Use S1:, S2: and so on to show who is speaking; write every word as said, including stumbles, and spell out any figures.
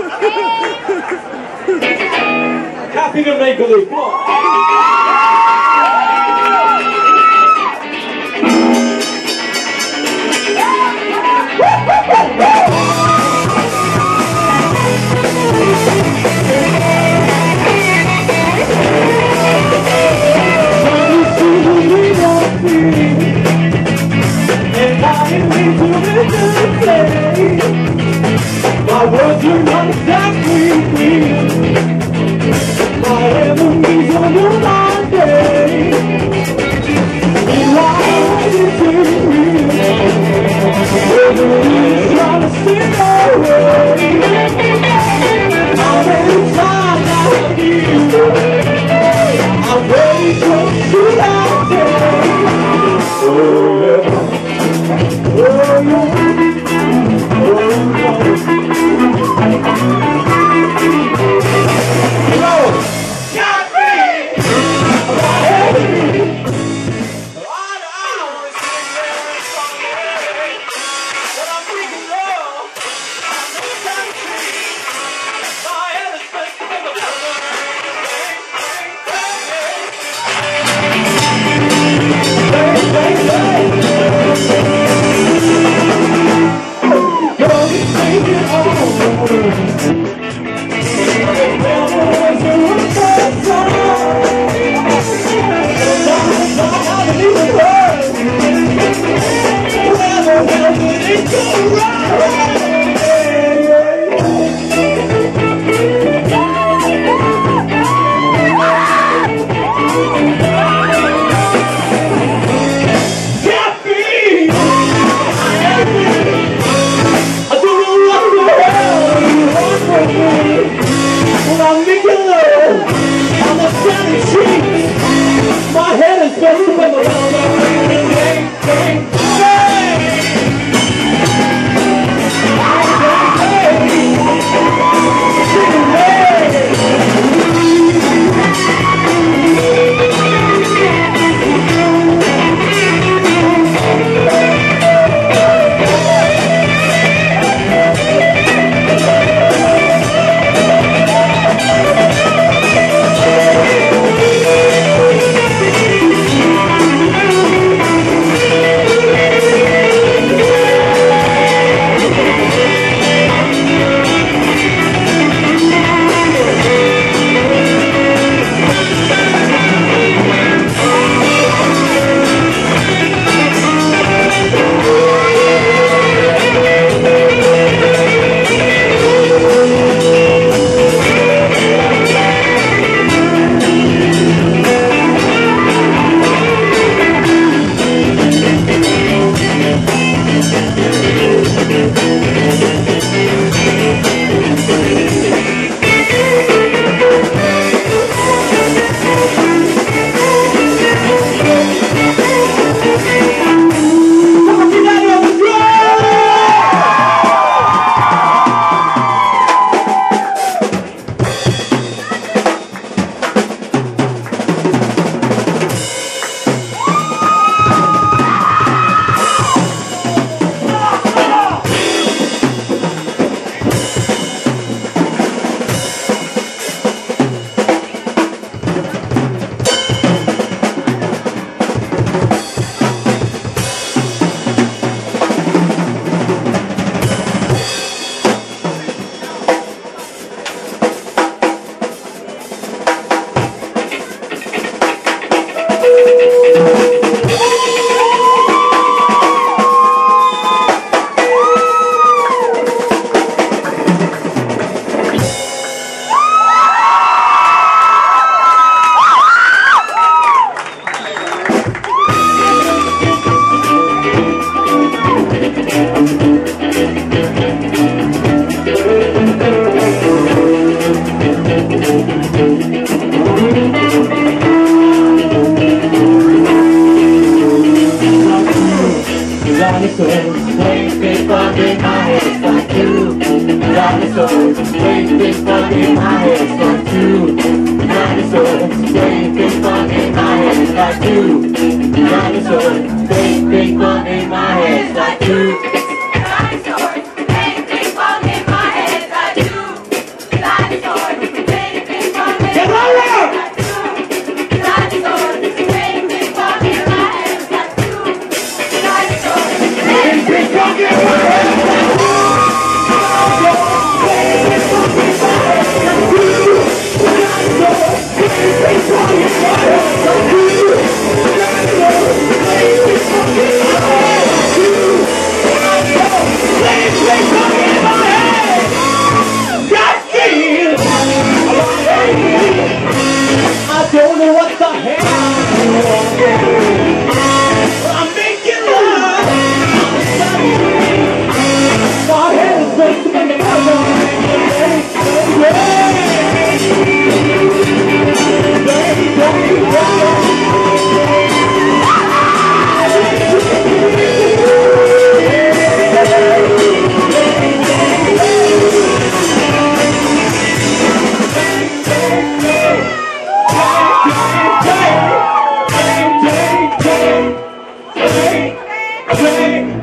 S1: Happy to make believe. Come on. My words are not exactly clear. My enemies are no my day. Life isn't real. Everybody's trying to steal away. How many times I have you? I'm ready to shoot out there. Oh yeah. Oh yeah. dinosaurs, great big fun in my head, like you. Dinosaurs, great big fun in my head, like you. Dinosaurs, great big fun in my head, like you. Dinosaurs, great big fun in my head, like you. Great